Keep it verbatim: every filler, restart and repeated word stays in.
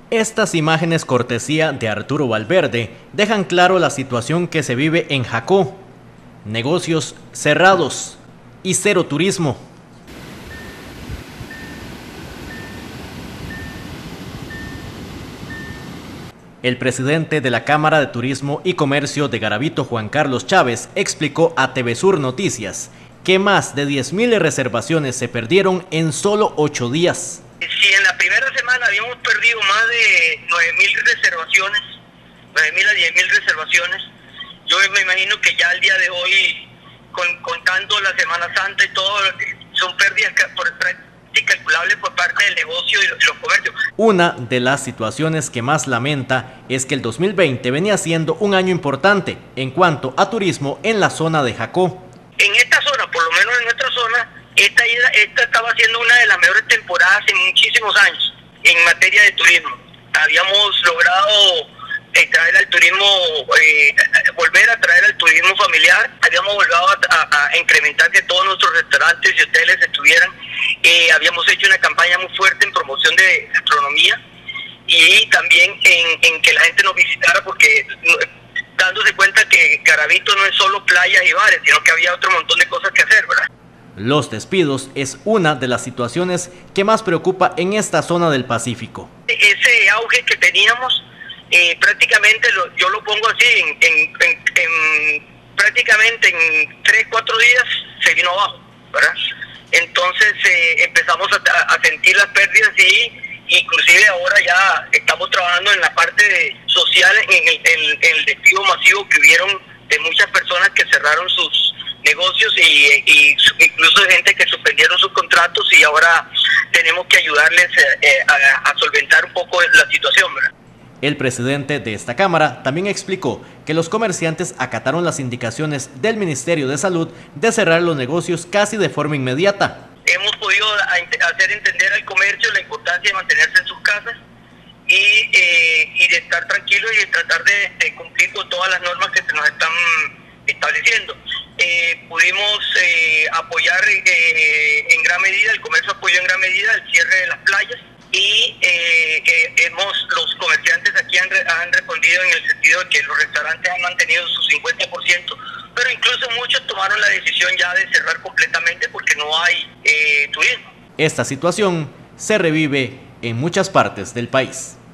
Estas imágenes cortesía de Arturo Valverde dejan claro la situación que se vive en Jacó. Negocios cerrados y cero turismo. El presidente de la Cámara de Turismo y Comercio de Garavito, Juan Carlos Chávez, explicó a T V Sur Noticias que más de diez mil reservaciones se perdieron en solo ocho días. Si en la primera semana habíamos perdido más de nueve mil reservaciones, nueve mil a diez mil reservaciones, yo me imagino que ya al día de hoy, con, contando la Semana Santa y todo, son pérdidas por calculables por parte del negocio y los, los comercios. Una de las situaciones que más lamenta es que el dos mil veinte venía siendo un año importante en cuanto a turismo en la zona de Jacó. En esta zona, por lo menos en nuestra zona, esta, esta estaba siendo una de las mejores temporadas en muchísimos años en materia de turismo. Habíamos logrado eh, traer al turismo, eh, volver a traer al turismo familiar, habíamos volvido a, a, a incrementar que todos nuestros restaurantes y hoteles estuvieran, eh, habíamos hecho una campaña muy fuerte en promoción de gastronomía y también en, en que la gente nos visitara, porque dándose cuenta que Garavito no es solo playas y bares, sino que había otro montón de cosas que hacer, ¿verdad? Los despidos es una de las situaciones que más preocupa en esta zona del Pacífico. Ese auge que teníamos, eh, prácticamente lo, yo lo pongo así, en, en, en, en prácticamente en tres, cuatro días se vino abajo, ¿verdad? Entonces eh, empezamos a, a sentir las pérdidas y inclusive ahora ya estamos trabajando en la parte de social, en el, en, en el despido masivo que hubieron de muchas personas que cerraron sus negocios y, y incluso de gente que suspendieron sus contratos, y ahora tenemos que ayudarles eh, a, a solventar un poco la situación, ¿verdad? El presidente de esta Cámara también explicó que los comerciantes acataron las indicaciones del Ministerio de Salud de cerrar los negocios casi de forma inmediata. Hemos podido hacer entender al comercio la importancia de mantenerse en sus casas y, eh, y de estar tranquilos y de tratar de, de cumplir con todas las normas que se nos están estableciendo. Eh, pudimos eh, apoyar eh, en gran medida, el comercio apoyó en gran medida el cierre de las playas y eh, eh, hemos, los comerciantes aquí han, han respondido en el sentido de que los restaurantes han mantenido su cincuenta por ciento, pero incluso muchos tomaron la decisión ya de cerrar completamente porque no hay eh, turismo. Esta situación se revive en muchas partes del país.